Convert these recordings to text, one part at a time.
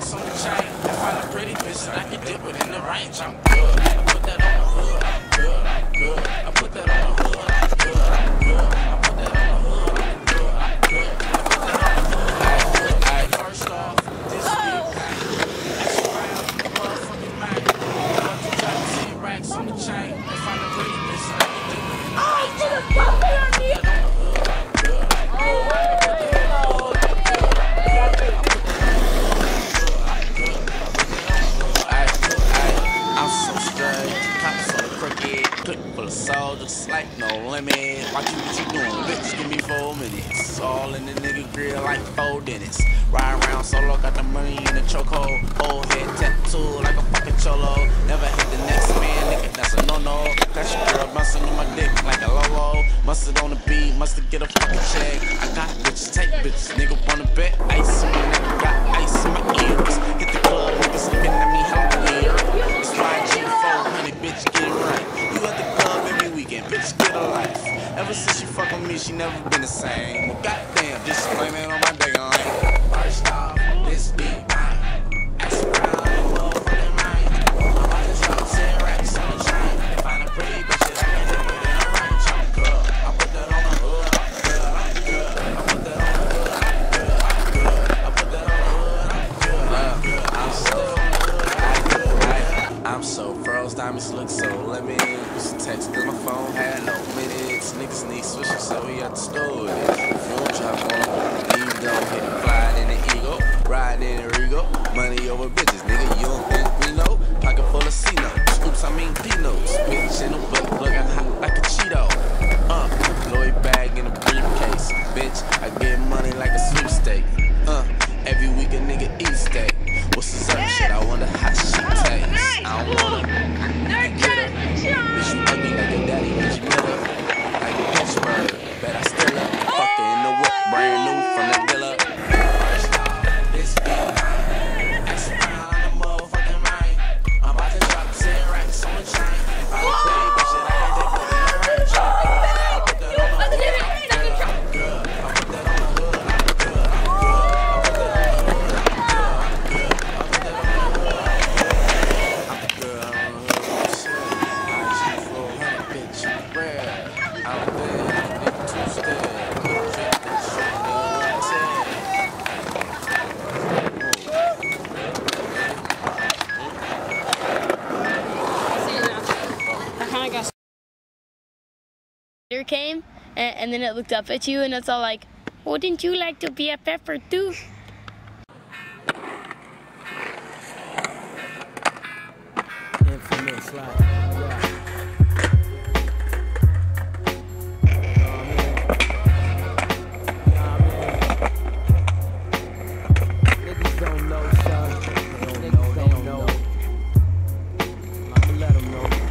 racks on the chain. I find a pretty bitch and I can dip it in the range. I'm good. I put that on the hood. I'm good. I'm good. I put that on the hood. I'm good. I'm good. I put that on the hood. I'm good. I'm good. I put that on the hood. I'm good. Alright, first off, this big pack. That's around the motherfucking Mac. But you try to see racks on the chain. I find a pretty bitch and I can dip it in the range. I'm good. I put that on the hood. I'm good. I'm good. Clip full of soldiers, like no limit. Watch you what you doing, bitch, give me 4 minutes. All in the nigga grill like 4 dentists. Ride around solo, got the money in the chokehold. Old head tattoo like a fucking cholo. Never hit the next man, nigga, that's a no-no. Got your girl bouncing on my dick like a Lolo. Mustard on the beat, mustard get a fucking check. I got bitches, take bitches, nigga wanna bet. Ice in my neck, got ice in my ears. Hit the club, niggas looking at me hella weird. It's 5G 400, bitch, get it right. You at the club every weekend, bitch, get a life. Ever since she fuck with me, she never been the same. Well, goddamn, just claiming on my day on. First off, this beat mine. Ask around and motherfucking mine. I'm about to drop 10 racks on the chain. If I a pretty bitch that I can dip it in a range, I'm good. I put that on the hood, I'm good, I'm good. I put that on the hood, I'm good, I'm good. I put that on the hood, I'm good, I'm good. I'm still on the hood, I'm so froze, diamonds look so limited. Used to text cause my phone had no minutes. Niggas need switches, so we at the store with it. Phone drop on, leave don't hit it. Flying in the ego, riding in the Rego. Money over bitches, nigga, you don't think we know? Pocket full of C-notes, oops, I mean P-notes. Bitch in the book, looking hot like a Cheeto. Louis bag in a briefcase. Bitch, I get money like a sweepstake. Every week a nigga eat steak. What's the certain shit? I wonder how she tastes. I don't wanna get her. Bitch, you ugly like your daddy, bitch, you met her. Like a Pittsburgh, bet I still up. Fuck her in the whip, brand new from the dealer. First off, this beat mine. Ask around the motherfucking mine. I'm about to drop 10 racks on the chain. If I ain't pretty bitch, I ain't dip it in the range. I put that on the hood, I'm good. I put that on the hood, I'm good. I'm good. I put that on the hood, I'm good. I'm good. I put that on the hood, I'm good. I'm good. Shit. I shoot 400, bitch, you rare. Out there, nigga, two-step. Came and then it looked up at you and it's all like, wouldn't you like to be a pepper too? Infamous, like, niggas don't know, son. They don't know. I'ma let them know.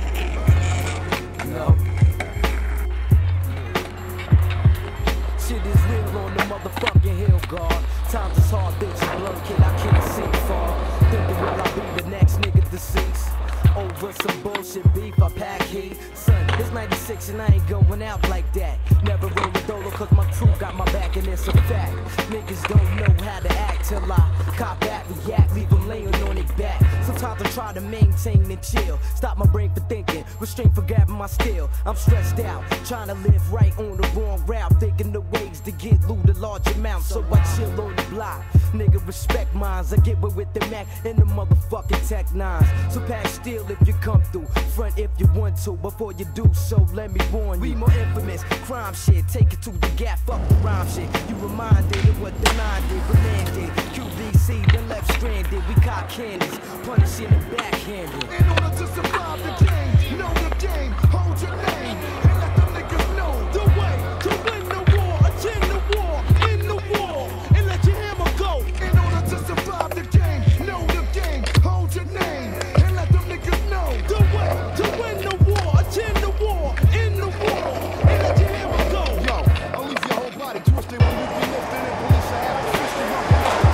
Shit is real on the motherfucking hill, guard. Times is hard, bitch, blood kid, I can't see far. Thinking will I be the next nigga deceased? Over some bullshit beef, I pack heat. Son, it's 96 and I ain't going out like that. Never roll a dolo cause my crew got my back and it's a fact. Niggas don't know how to act till I cop back, react, leave them laying on their back. Sometimes I try to maintain and chill. Stop my brain for thinking, restraint for grabbing my steel. I'm stressed out, trying to live right on the wrong route. Thinking the ways to get loot a large amount. So I chill on the block. Nigga respect mines. I get with the Mac and the motherfucking Tech 9s. So pass steel if you come through, front if you want to. Before you do so, let me warn you. We more infamous, crime shit, take it to the gap, fuck the rhyme shit. You reminded of what the 9 did, but landed. QBC, the left stranded, we caught cannons, punishing the backhanded. In order to survive the game, know the game, hold your name, and let the niggas know the way to win the war, attend the war, in the war, and let your hammer go. In order to survive the game, know the game, hold your name, and let them niggas know the way to win the war, attend the war, in the war, and let your hammer go. Yo, I'll leave your whole body twisted when you be lifting and police are after fisting my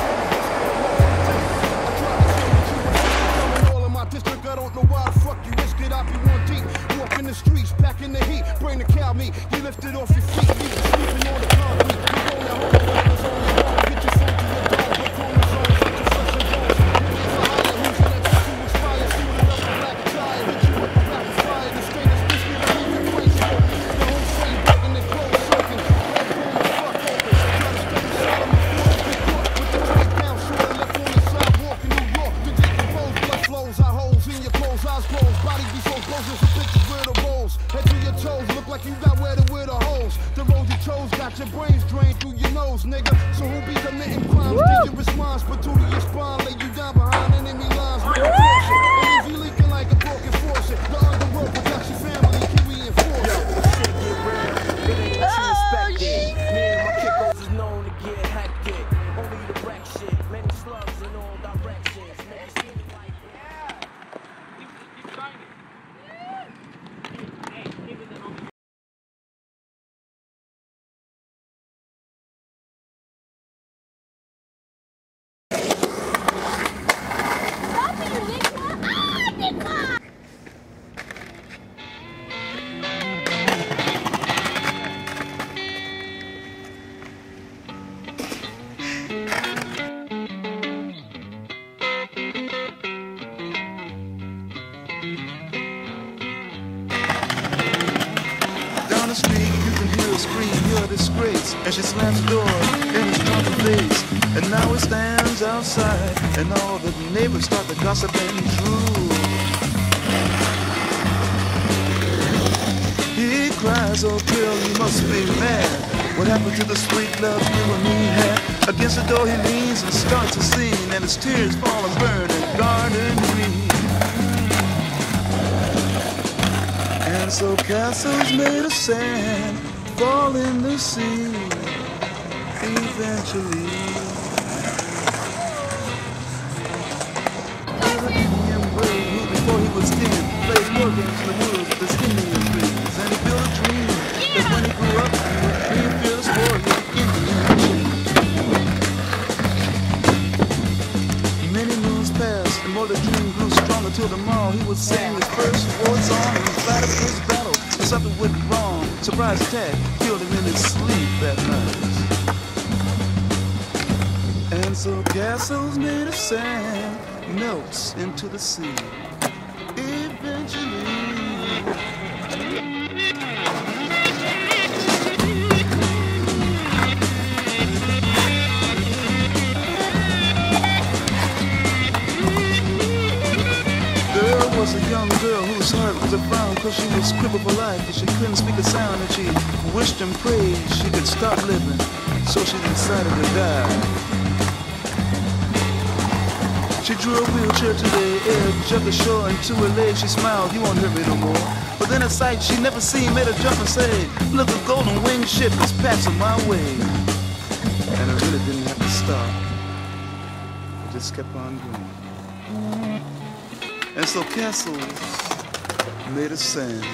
district, I don't know why the fuck you risk it. I be one deep, walk in the streets, back in the heat, bring the cow meat, you lift it off your feet, you sleeping on the concrete, you going at home, it's only wrong, get your phone to your dog, but chromosomes like your flesh and bones. a disgrace. And she slams the door in his drunken face. And now he stands outside, and all the neighbors start to gossip and drool. He cries, oh girl, you must be mad. What happened to the sweet love you and me had? Against the door he leans and starts a scene, and his tears fall and burn in garden green. And so castles made of sand fall in the sea eventually. Before he was 10, played war games in the woods with the Indian trees. And he built a dream that when he grew up, he would be a fearless warrior Indian chief. Many moons passed, and more the dream grew stronger till tomorrow he would sing his first war song and fight his first battle. But something went wrong. Surprise attack killed him in his sleep that night. And so castles made of sand melts into the sea eventually. There was a young girl whose heart was a frown, cause she was crippled for life and she couldn't speak a sound, and she wished and prayed she could stop living, so she decided to die. She drew a wheelchair to the edge of the shore, and to her leg she smiled, you won't hurt me no more. But then a sight she never seen made her jump and say, look, a golden winged ship is passing my way. And I really didn't have to stop. I just kept on going. And so castles made of sand.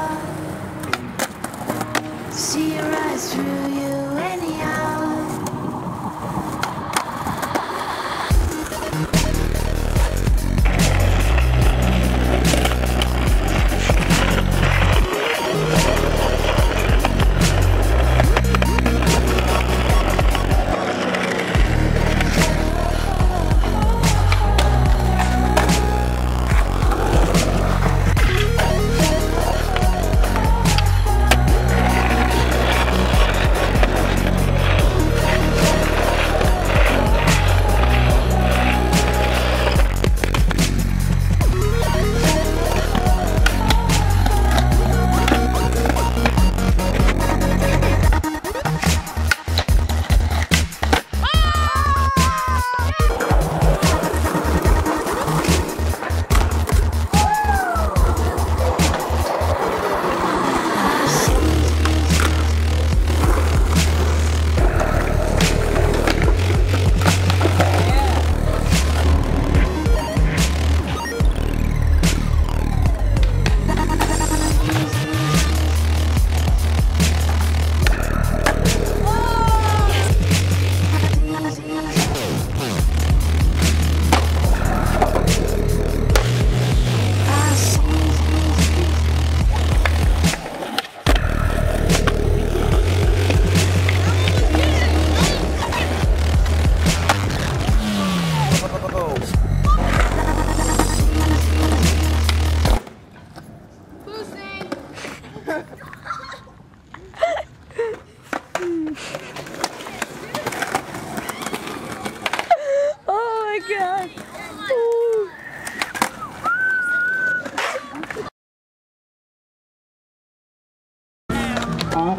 See you rise through you anyhow.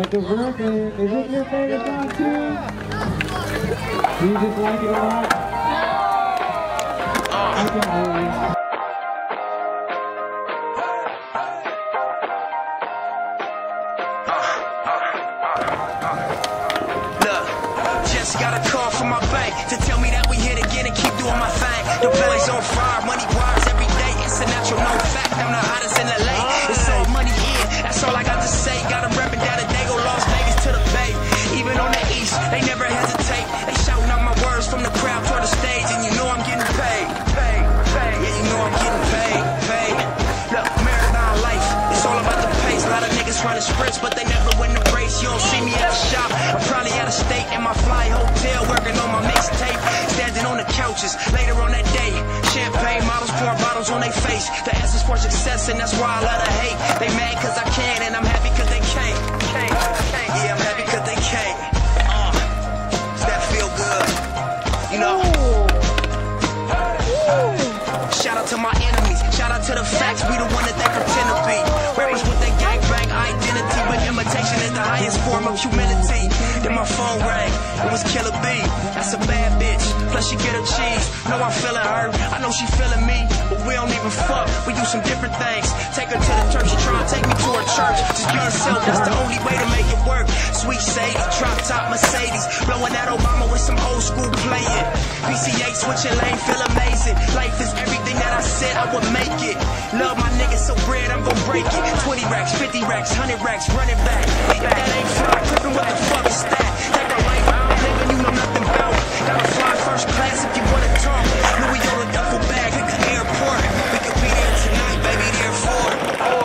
Dr. Vernon, is it your favorite song too? Do you just like it a lot? Okay. Got a call from my bank to tell me that we hit again and keep doing my thing. The boys on fire, money wires every day. It's a natural known fact. I'm the hottest in LA. It's all money in. That's all I got to say. Got them repping down the Dago, Las Vegas to the Bay. Even on the East, they never hesitate. They shouting out my words from the crowd toward the stage, and you know I'm getting paid. Yeah, you know I'm getting paid. Look, marathon life. It's all about the pace. A lot of niggas running sprints, but they never win the race. You don't see me at the shop. I'm probably out of state in my fly hotel, working on my mixtape, standing on the couches later on that day. Champagne models pouring bottles on their face. The essence for success, and that's why I love to hate. They mad cause I can, and I'm happy cause they can't. Yeah, I'm happy cause they can't. Does that feel good? You know? Shout out to my enemies, shout out to the facts, we the one that they pretend to be. Rappers with their gangbang identity, but imitation is the highest form of humility. Then my phone rang, it was Killer B. That's a bad bitch, plus she get her cheese. Know I'm feeling her, I know she feeling me, but we don't even fuck, we do some different things. Take her to the church, she tryna take me to her church. Just be yourself, that's the only way to make it work. Sweet Sadie, drop top Mercedes, blowing that Obama with some old school playing. PCA switching lane, feel amazing. Life is everything that I said I would make it. Love my niggas so bread, I'm gon' break it. 20 racks, 50 racks, 100 racks, running back. If that ain't fly, crippin', what the fuck is that? Take a life I don't live and you know nothing about it. Gotta fly first class if you wanna talk. Louis on a duffel bag, pick the airport. We could be there tonight, baby, there for it.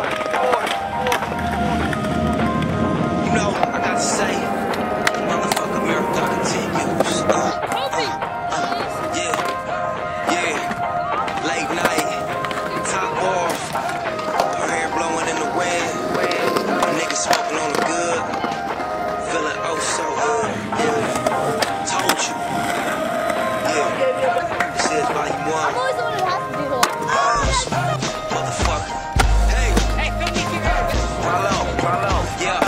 You know, I gotta say, motherfucker, marathon continues. Yeah, late night, top off, her hair blowing in the wind, niggas smoking on the good, feeling oh so good, yeah, told you, yeah, this is volume 1, I'm always the one who has to do the whole. motherfucker, hey, follow, yeah,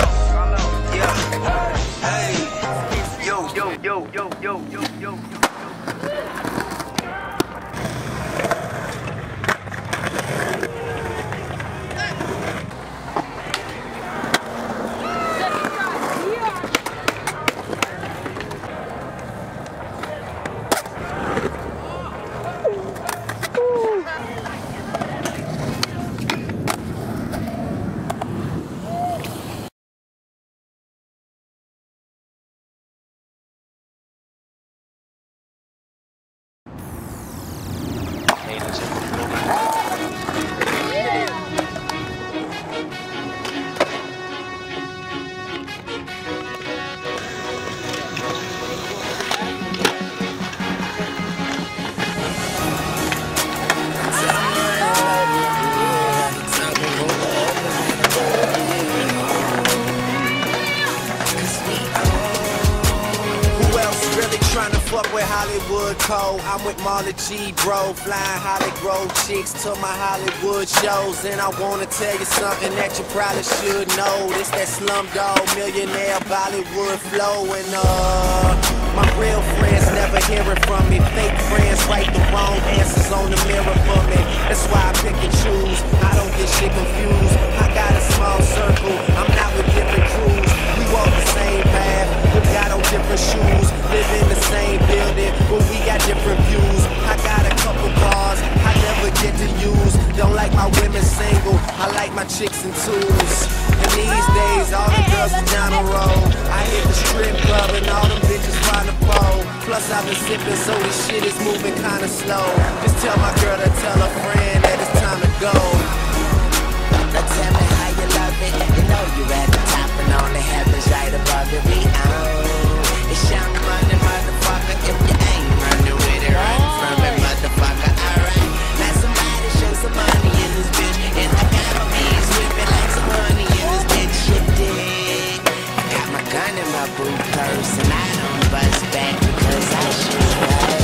hey, yo. Fuck with Hollywood Cole, I'm with Marley G, bro. Flying Holly Grove chicks to my Hollywood shows. And I wanna tell you something that you probably should know. This that Slumdog Millionaire Bollywood flow. And my real friends never hearing from me. Fake friends write the wrong answers on the mirror for me. That's why I pick and choose, I don't get shit confused. I got a small circle, I'm not with different crews. We walk the same path, but got on different shoes. Live in the same building, but we got different views. I got a couple cars I never get to use. Don't like my women single, I like my chicks in twos. And these days, all the girls are down the road. I hit the strip club and all them bitches find a pole. Plus I've been sipping, so this shit is moving kinda slow. Just tell my girl to tell a friend that it's time to go. Now tell me how you love it. You know you at the top and all the heavens right above it. We own. It's young money, motherfucker. If you ain't running with it, run from it, motherfucker. Alright. Now somebody show some money in this bitch. And I got my beans whipping like some honey in this bitch. You dig? I got my gun in my boot purse and I don't bust back because I shoot right.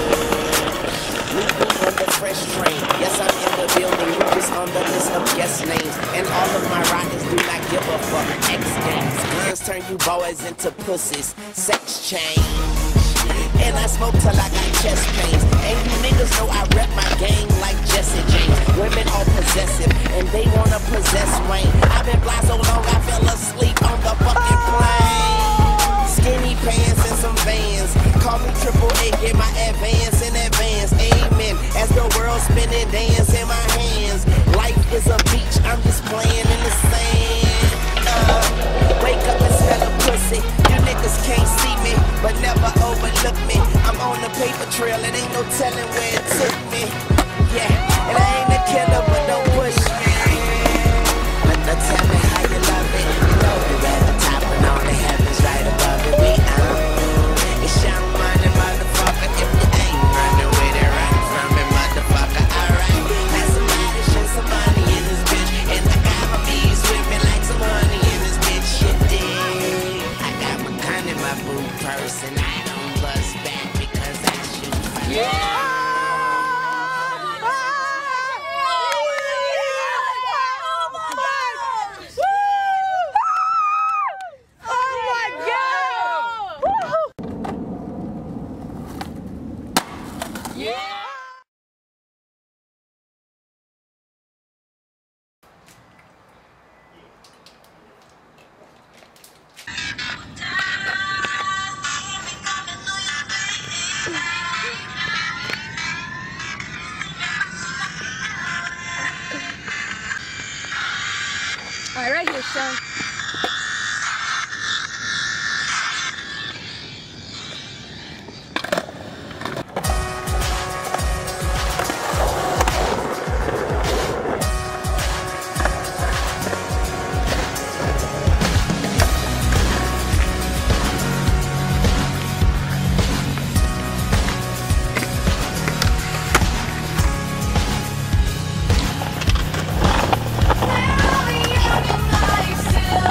On the fresh train, yes I'm in the building, Lucas on the list of guest names. And all of my rockets do not give a fuck. X Games, guns turn you boys into pussies. Sex change. And I smoke till I got chest pains. And you niggas know I rep my gang like Jesse James. Women are possessive, and they wanna possess Wayne. I've been blind so long I fell asleep on the fucking plane. Skinny pants and some Vans. Call me Triple A, get my advance in advance. Amen. As the world spinning, dance in my hands. Life is a beach, I'm just playing in the sand. Wake up and smell a pussy. You niggas can't see me, but never overlook me. I'm on the paper trail, it ain't no telling where it took me. Yeah, and I ain't a killer, but don't push me. Now tell me how you love it. You know you're at the top and all the heavens right above it. We it's young money, motherfucker. If you ain't running with it, run from it, motherfucker. Alright, now somebody show some money in this bitch, and I got my bees with me like some honey in this bitch. You dig? I got my gun in my boot purse, and I don't bust back because I shoot first. Yeah! All right, right here, son. Still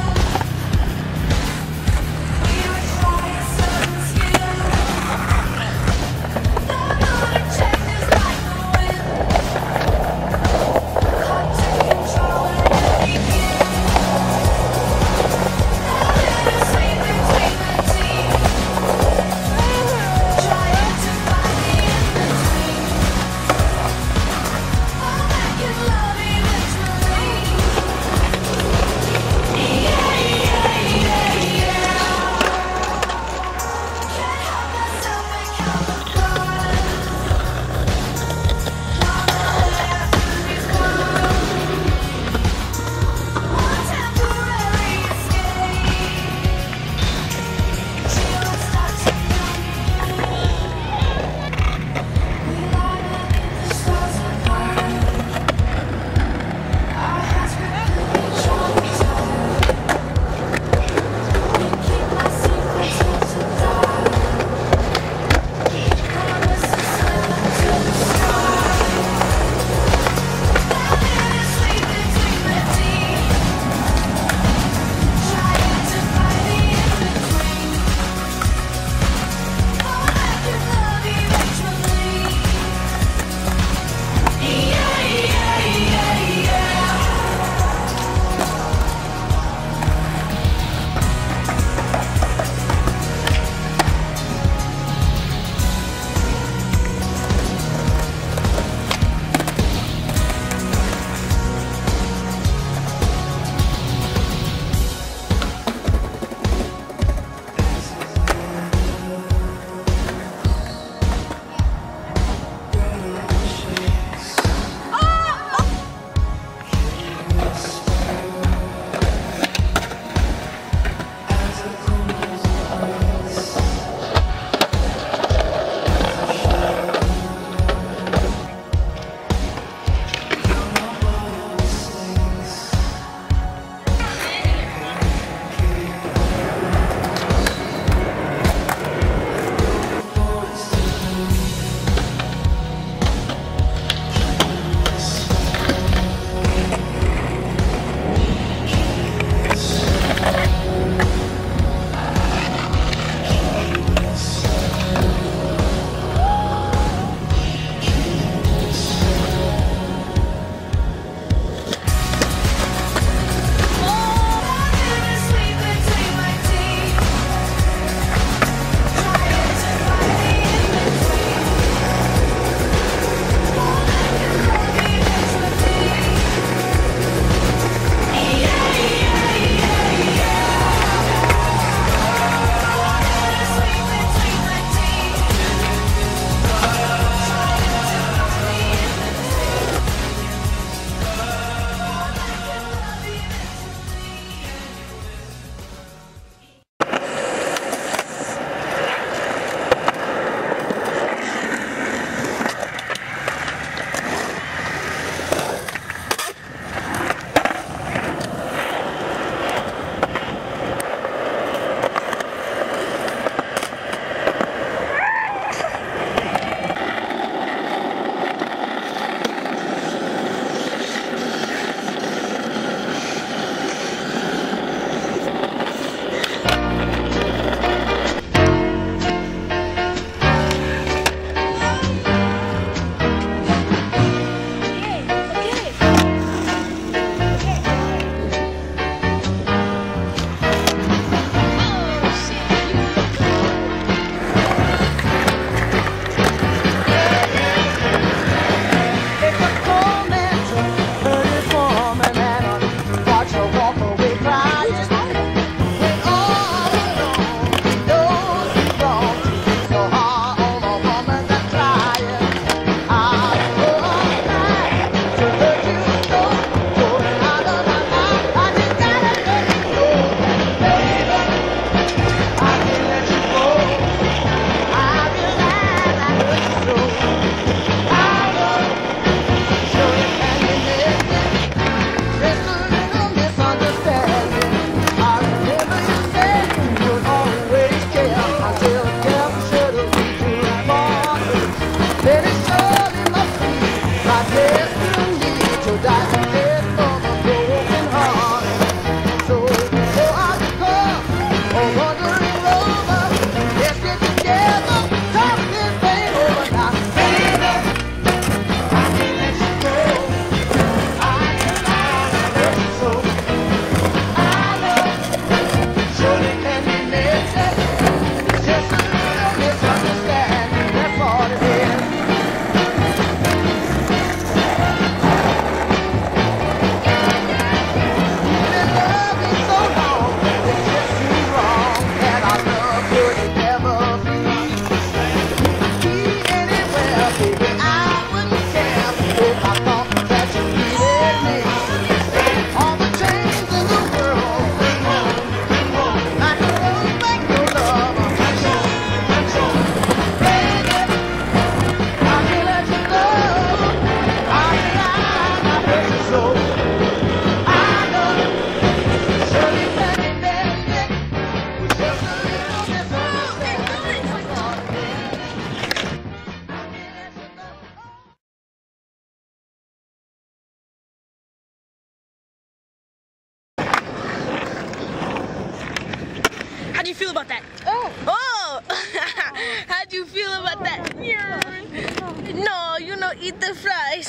feel about that? Oh! How'd you feel about that? No, you know, eat the fries.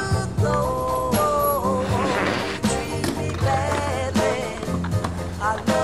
I love